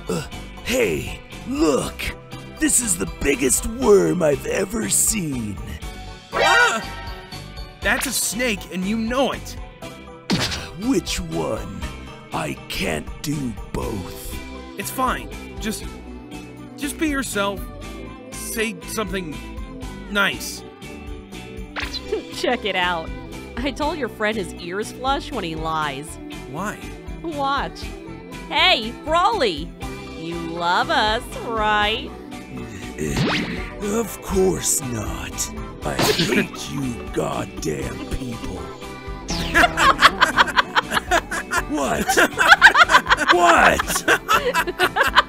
Hey, look! This is the biggest worm I've ever seen. Ah! That's a snake, and you know it. Which one? I can't do both. It's fine. Just be yourself. Say something nice. Check it out. I told your friend his ears flush when he lies. Why? Watch. Hey, Brawly! You love us, right? Of course not. I hate you goddamn people. What? What?